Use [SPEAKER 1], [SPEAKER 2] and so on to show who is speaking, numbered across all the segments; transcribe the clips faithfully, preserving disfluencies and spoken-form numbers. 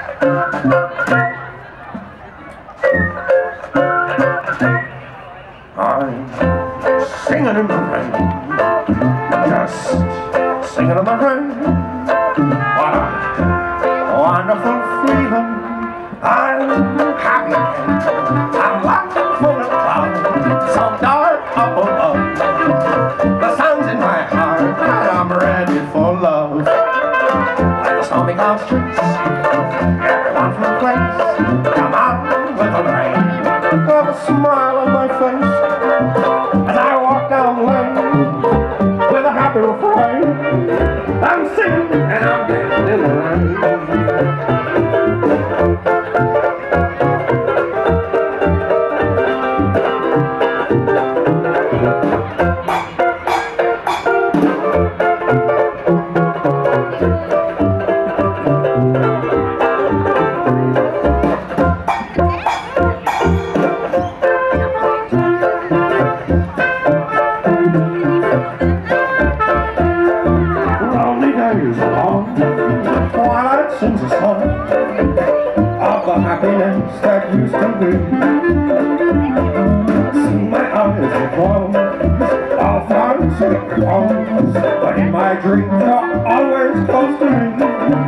[SPEAKER 1] Singing in the rain, just singing in the rain. What a wonderful freedom. I'm happy again. I'm laughing full of clouds, so dark up above. The sun's in my heart, and I'm ready for love. Like the stormy clouds chase everyone from the place. Come out with the rain, have a smile on my face. As I walk down the lane with a happy refrain, I'm singing and I'm dancing in the rain. Twilight sings a song of the happiness that used to be. See my eyes are closed, I'll find secret homes, but in my dreams you're always close to me.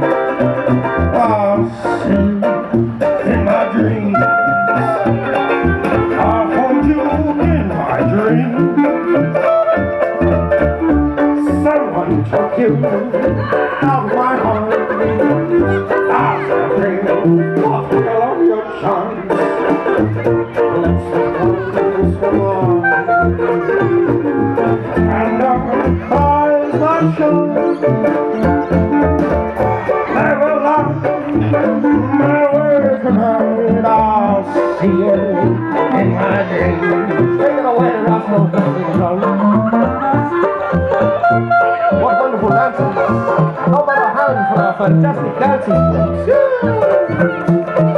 [SPEAKER 1] I'll see in my dreams, I'll hold you in my dreams. Someone took you out of my heart. I still dream of the color of your charms. Let's go so long, and our eyes are shut. Never lie, my words are hard. I'll see you in my dreams. Take it away, Roscoe. What wonderful dancers! How about a hand for our fantastic dancing folks?